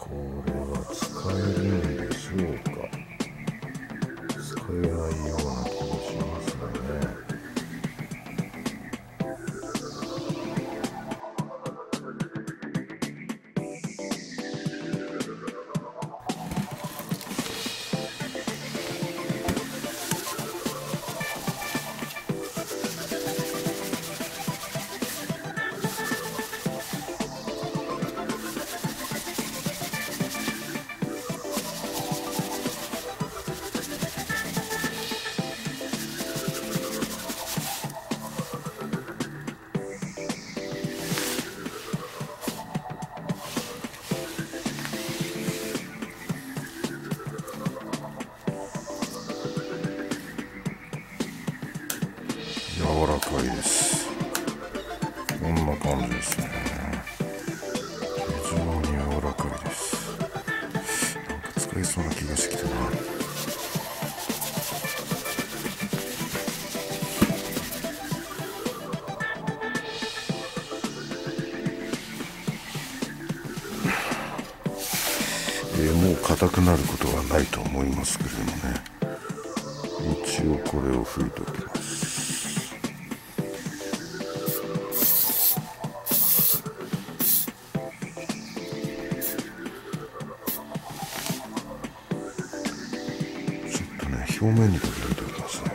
これは使えるんでしょうか。使えないような気がしますがね。柔らかいです。こんな感じですね。非常に柔らかいです。なんか使えそうな気がしてきたな。もう硬くなることはないと思いますけれどもね。一応これを拭いておきます。表面にかけておきますね。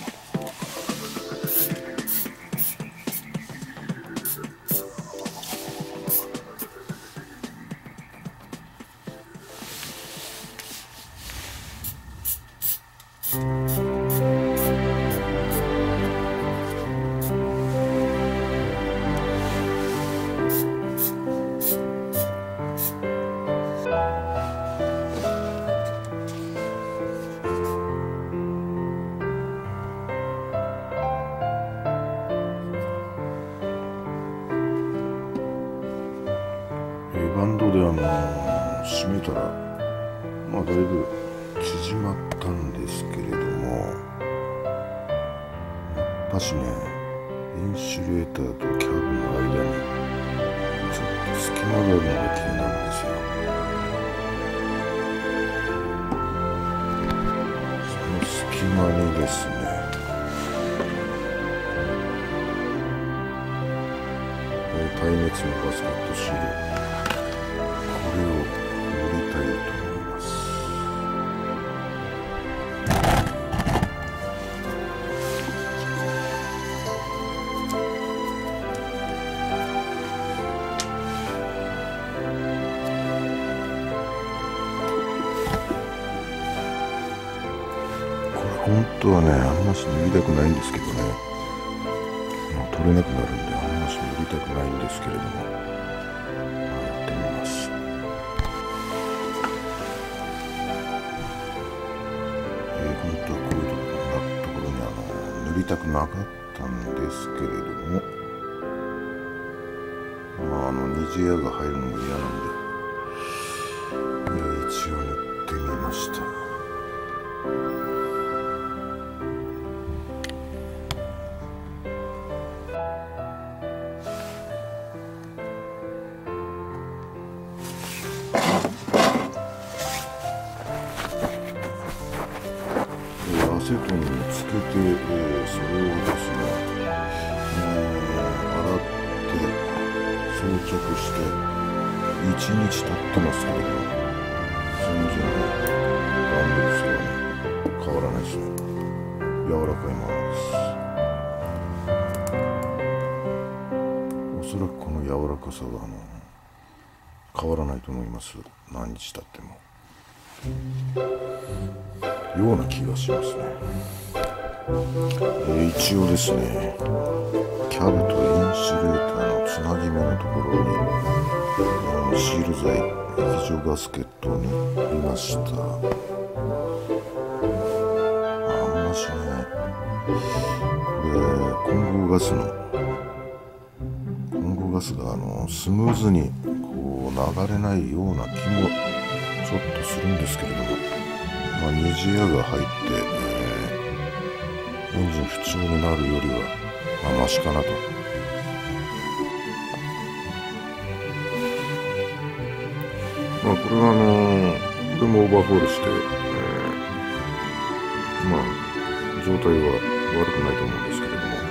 バンドで締めたらだいぶ縮まったんですけれども、やっぱしね、インシュレーターとキャブの間にちょっと隙間があるのが気になるんですよ。その隙間にですね、耐熱のバスケットシール、これを塗りたいと思います。これ本当はね、あんまし塗りたくないんですけどね、取れなくなるんであんまし塗りたくないんですけれども、やってみます。本当はこういうところに塗りたくなかったんですけれども、虹矢が入るのも嫌なんで、一応塗ってみました。アセトンにつけて、それをですね、洗って装着して1日経ってますけれども、全然バンドですからね、変わらないですね。柔らかいままです。おそらくこの柔らかさは変わらないと思います。何日経っても。ような気がしますね。一応ですね、キャブとインシュレーターのつなぎ目のところにシール剤、液状ガスケットを塗りました。あんましね、混合ガスがスムーズにこう流れないような気もちょっとするんですけれども、虹矢が入って、エンジン不調になるよりはマシかなと。 まあこれはこれもオーバーホールして、まあ状態は悪くないと思うんですけれども、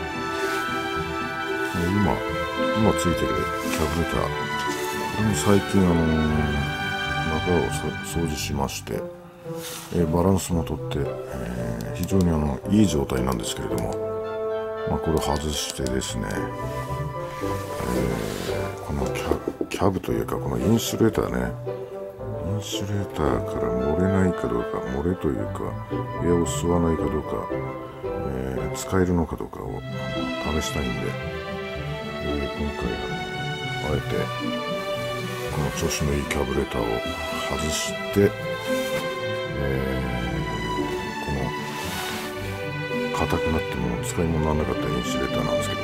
今ついてるキャブレター、これも最近中を掃除しまして、バランスもとって、非常にいい状態なんですけれども、まあ、これを外してですね、このキャブというかこのインシュレーターね、インシュレーターから漏れないかどうか、漏れというかエアを吸わないかどうか、使えるのかどうかを試したいんで、今回あえてこの調子のいいキャブレターを外して、この硬くなっても使い物にならなかったインシュレーターなんですけども、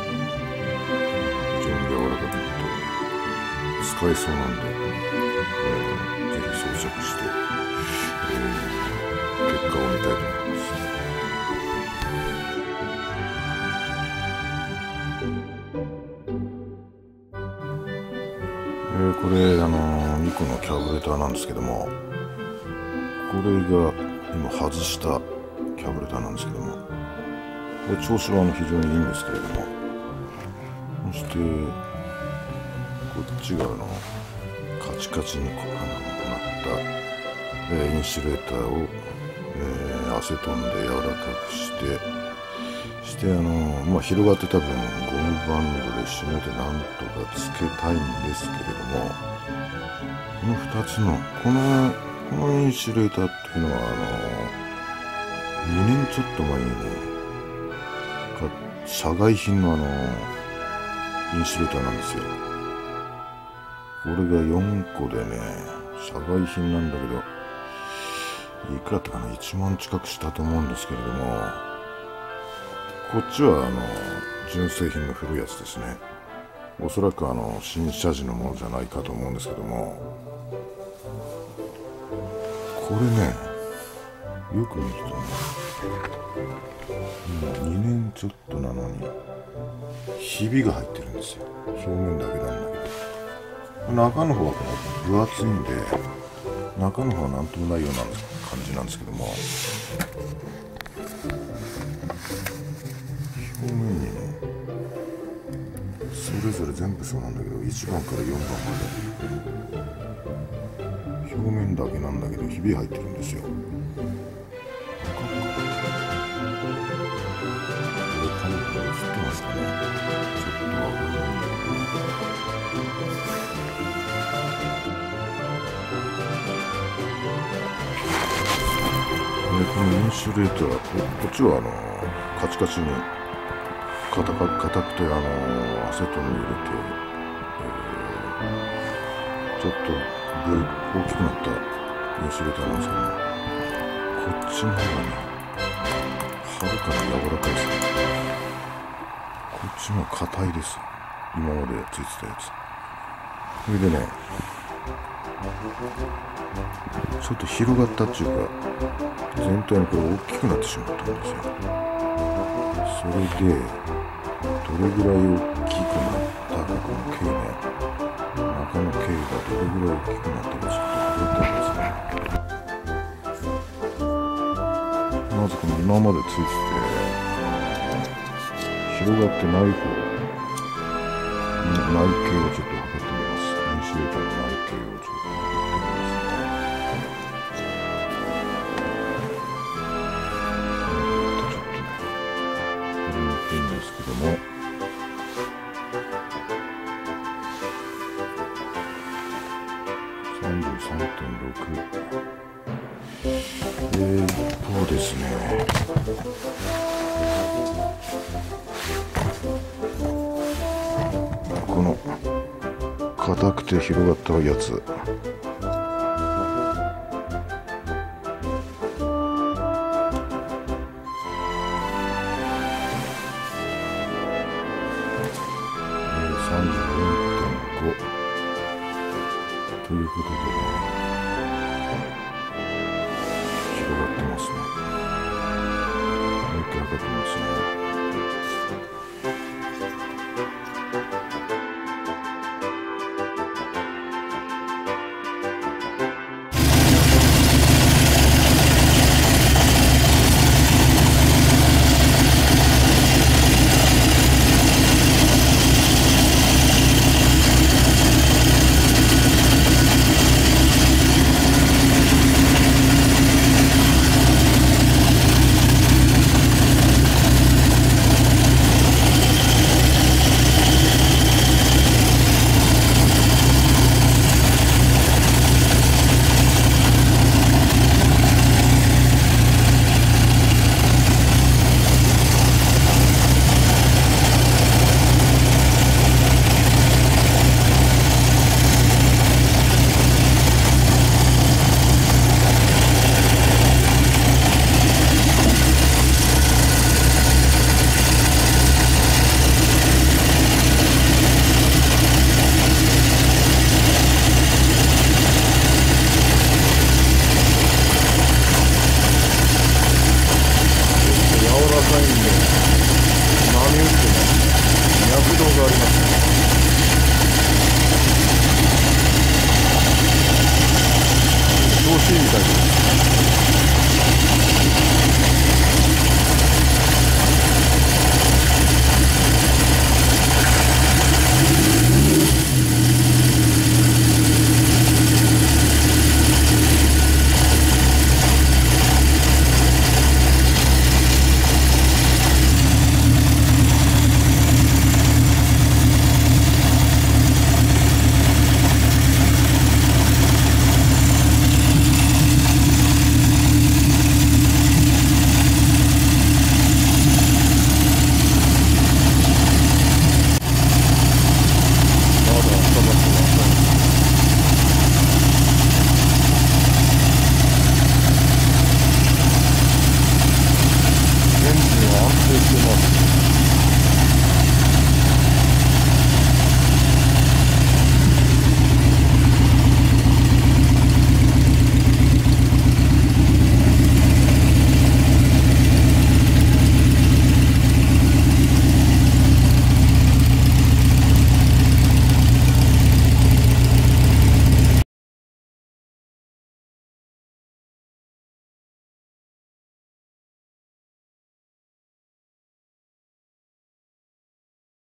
非常に柔らかくなって使えそうなんで、ぜひ装着して、結果を見たいと思います。これ2個のキャブレターなんですけども、これが今外したキャブレターなんですけども、調子は非常にいいんですけれども、そしてこっちがカチカチになった、インシュレーターを、アセトンで柔らかくしてまあ、広がってた分ゴムバンドで締めてなんとかつけたいんですけれども、この2つのこのインシュレーターっていうのは2年ちょっと前にね社外品のインシュレーターなんですよ。これが4個でね社外品なんだけど、いくらだったかな、1万近くしたと思うんですけれども、こっちは純正品の古いやつですね。おそらく新車時のものじゃないかと思うんですけども、これねよく見るとね、もう2年ちょっとなのにひびが入ってるんですよ。表面だけなんだけど、中の方はこの分厚いんで中の方は何ともないような感じなんですけども、表面にねそれぞれ全部そうなんだけど、1番から4番まで表面だけなんだけどひび入ってるんですよ。これカメラで映ってますかね、ちょっとわからないんだけど、このインシュレーター、こっちはカチカチに硬くてアセトンに入れて、ちょっと大きくなったインシュレーターなんですけども、こっちの方がねはるかに柔らかいですね。こっちの方が硬いです、今までついてたやつ。それでねちょっと広がったっていうか、全体にこれ大きくなってしまったんですよ。それでどれぐらい大きくなったか、この径ね、中の径がどれぐらい大きくなったかちょっと測ってみますね。まずこの今までついてて広がってない方、内径をちょっと測ってみます。インシュレーターの内径をちょっと測ってみますね。いいんですけども、33.6。一方ですね、この硬くて広がったやつ、